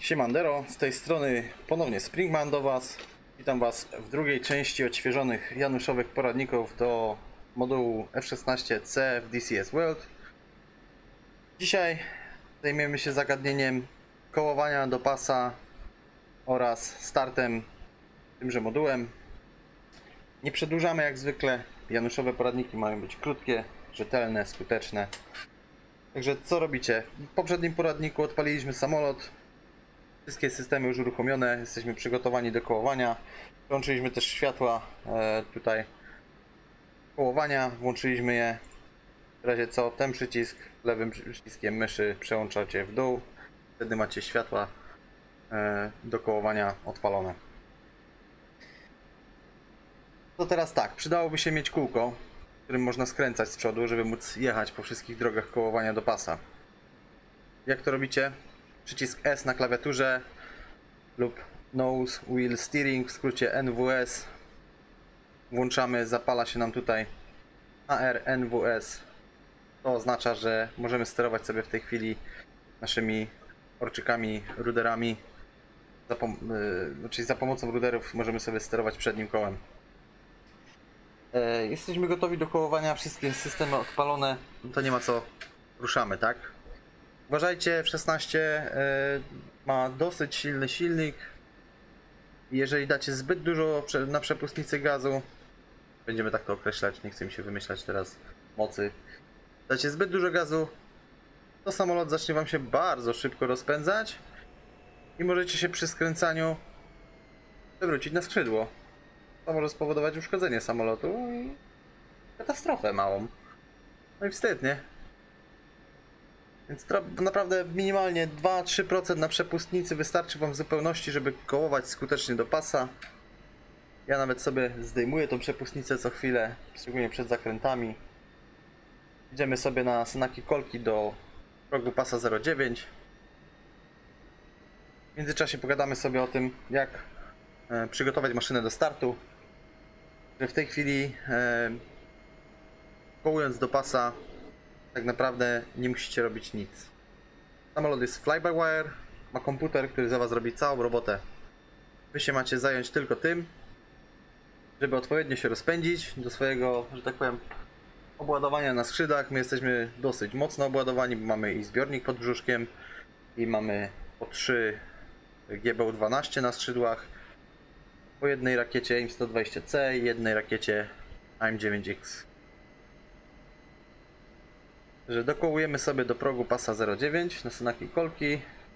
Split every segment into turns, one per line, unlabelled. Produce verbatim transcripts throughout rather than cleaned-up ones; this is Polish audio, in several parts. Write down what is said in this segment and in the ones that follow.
Siemandero, z tej strony ponownie Springman do Was. Witam Was w drugiej części odświeżonych januszowych poradników do modułu F szesnaście C w D C S World. Dzisiaj zajmiemy się zagadnieniem kołowania do pasa oraz startem tymże modułem. Nie przedłużamy jak zwykle, januszowe poradniki mają być krótkie, rzetelne, skuteczne. Także co robicie? W poprzednim poradniku odpaliliśmy samolot. Wszystkie systemy już uruchomione, jesteśmy przygotowani do kołowania. Włączyliśmy też światła e, tutaj kołowania, włączyliśmy je. W razie co, ten przycisk lewym przyciskiem myszy przełączacie w dół. Wtedy macie światła e, do kołowania odpalone. To teraz tak, przydałoby się mieć kółko, którym można skręcać z przodu, żeby móc jechać po wszystkich drogach kołowania do pasa. Jak to robicie? Przycisk S na klawiaturze lub Nose Wheel Steering, w skrócie N W S. Włączamy, zapala się nam tutaj A R N W S. To oznacza, że możemy sterować sobie w tej chwili naszymi orczykami, ruderami. Za, pom yy, czyli za pomocą ruderów możemy sobie sterować przednim kołem. Yy, jesteśmy gotowi do kołowania, wszystkie systemy odpalone, no to nie ma co, ruszamy, tak? Uważajcie, F szesnaście yy, ma dosyć silny silnik. Jeżeli dacie zbyt dużo na przepustnicy gazu, będziemy tak to określać, nie chcę mi się wymyślać teraz mocy. Dacie zbyt dużo gazu, to samolot zacznie Wam się bardzo szybko rozpędzać i możecie się przy skręcaniu przewrócić na skrzydło. To może spowodować uszkodzenie samolotu i katastrofę małą. No i wstyd, nie? Więc naprawdę minimalnie dwa do trzech procent na przepustnicy wystarczy Wam w zupełności, żeby kołować skutecznie do pasa. Ja nawet sobie zdejmuję tą przepustnicę co chwilę, szczególnie przed zakrętami. Idziemy sobie na snaki kolki do progu pasa zero dziewięć. W międzyczasie pogadamy sobie o tym, jak e, przygotować maszynę do startu. Że w tej chwili e, kołując do pasa tak naprawdę nie musicie robić nic. Samolot jest fly-by-wire, ma komputer, który za Was robi całą robotę. Wy się macie zająć tylko tym, żeby odpowiednio się rozpędzić do swojego, że tak powiem, obładowania na skrzydłach. My jesteśmy dosyć mocno obładowani, bo mamy i zbiornik pod brzuszkiem i mamy po trzy G B U dwanaście na skrzydłach, po jednej rakiecie A I M sto dwadzieścia C i jednej rakiecie A I M dziewięć X. Że dokołujemy sobie do progu pasa zero dziewięć na synaki kolki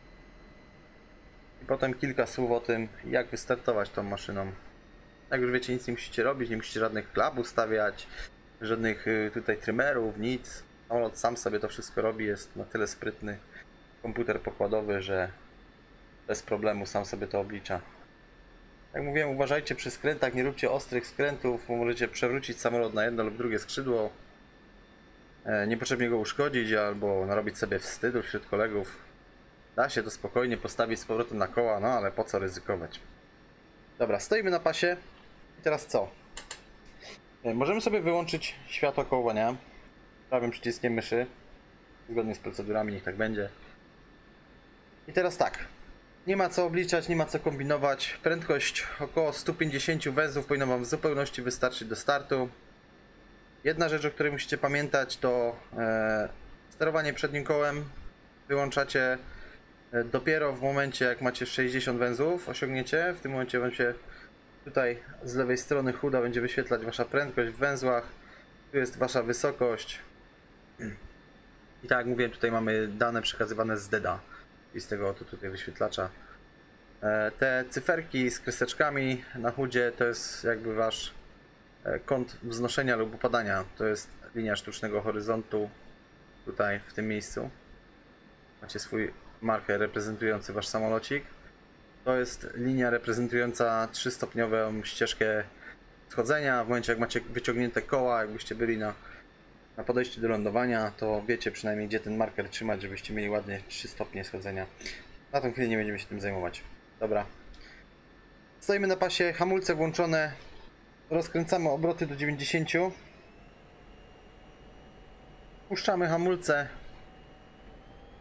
i potem kilka słów o tym, jak wystartować tą maszyną. Jak już wiecie, nic nie musicie robić, nie musicie żadnych klap ustawiać, żadnych tutaj trymerów, nic. Samolot sam sobie to wszystko robi, jest na tyle sprytny komputer pokładowy, że bez problemu sam sobie to oblicza. Jak mówiłem, uważajcie przy skrętach, nie róbcie ostrych skrętów, bo możecie przewrócić samolot na jedno lub drugie skrzydło. Niepotrzebnie go uszkodzić albo narobić sobie wstydu wśród kolegów. Da się to spokojnie postawić z powrotem na koła, no ale po co ryzykować. Dobra, stoimy na pasie i teraz co? Możemy sobie wyłączyć światło kołowania prawym przyciskiem myszy. Zgodnie z procedurami, niech tak będzie. I teraz tak. Nie ma co obliczać, nie ma co kombinować. Prędkość około sto pięćdziesiąt węzłów powinna Wam w zupełności wystarczyć do startu. Jedna rzecz, o której musicie pamiętać, to e, sterowanie przednim kołem wyłączacie e, dopiero w momencie, jak macie sześćdziesiąt węzłów, osiągniecie. W tym momencie Wam się tutaj z lewej strony chuda będzie wyświetlać Wasza prędkość w węzłach. Tu jest Wasza wysokość. I tak jak mówiłem, tutaj mamy dane przekazywane z D E D A, i z tego oto tutaj wyświetlacza. E, te cyferki z kreseczkami na chudzie to jest jakby Wasz kąt wznoszenia lub upadania. To jest linia sztucznego horyzontu. Tutaj w tym miejscu macie swój marker reprezentujący Wasz samolocik. To jest linia reprezentująca trzystopniową ścieżkę schodzenia. W momencie jak macie wyciągnięte koła, jakbyście byli na, na podejściu do lądowania, to wiecie przynajmniej gdzie ten marker trzymać, żebyście mieli ładnie trzy stopnie schodzenia. Na tą chwilę nie będziemy się tym zajmować. Dobra. Stoimy na pasie, hamulce włączone. Rozkręcamy obroty do dziewięćdziesięciu. Puszczamy hamulce.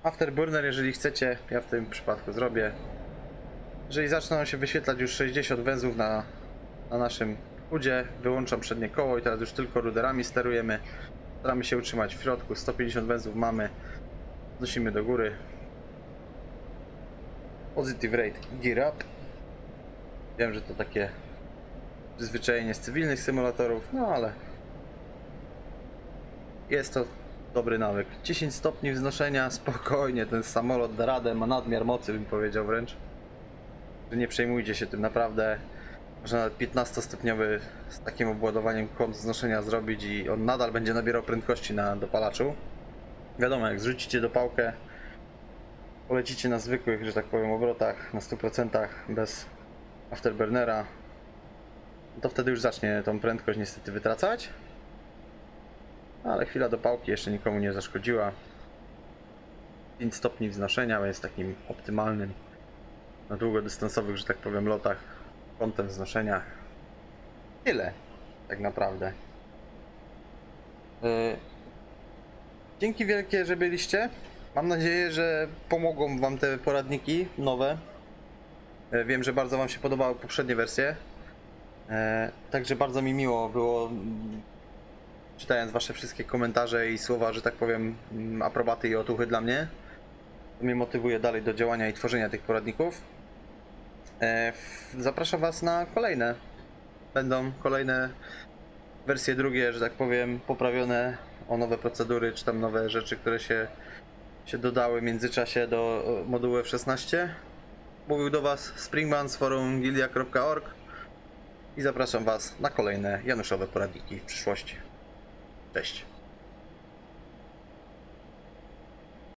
Afterburner, jeżeli chcecie, ja w tym przypadku zrobię. Jeżeli zaczną się wyświetlać już sześćdziesiąt węzłów na, na naszym hudzie, wyłączam przednie koło i teraz już tylko ruderami sterujemy. Staramy się utrzymać w środku, sto pięćdziesiąt węzłów mamy, znosimy do góry. Positive rate, gear up. Wiem, że to takie przyzwyczajenie z cywilnych symulatorów, no ale jest to dobry nawyk. dziesięć stopni wznoszenia, spokojnie, ten samolot da radę, ma nadmiar mocy, bym powiedział wręcz. Nie przejmujcie się tym, naprawdę. Można nawet piętnastostopniowy z takim obładowaniem kąt wznoszenia zrobić i on nadal będzie nabierał prędkości na dopalaczu. Wiadomo, jak zrzucicie dopałkę, polecicie na zwykłych, że tak powiem, obrotach na stu procentach bez afterburnera, to wtedy już zacznie tą prędkość niestety wytracać. Ale chwila dopałki jeszcze nikomu nie zaszkodziła. pięć stopni wznoszenia jest takim optymalnym na długodystansowych, że tak powiem, lotach kątem wznoszenia. Tyle tak naprawdę. Yy, dzięki wielkie, że byliście. Mam nadzieję, że pomogą wam te poradniki nowe. Yy, wiem, że bardzo wam się podobały poprzednie wersje. Yy, także bardzo mi miło było, czytając wasze wszystkie komentarze i słowa, że tak powiem, aprobaty i otuchy dla mnie. To mnie motywuje dalej do działania i tworzenia tych poradników. Zapraszam was na kolejne. Będą kolejne wersje drugie, że tak powiem, poprawione o nowe procedury, czy tam nowe rzeczy, które się, się dodały w międzyczasie do modułu F szesnaście. Mówił do was Springman z forum gildia kropka org i zapraszam was na kolejne Januszowe poradniki w przyszłości. Cześć.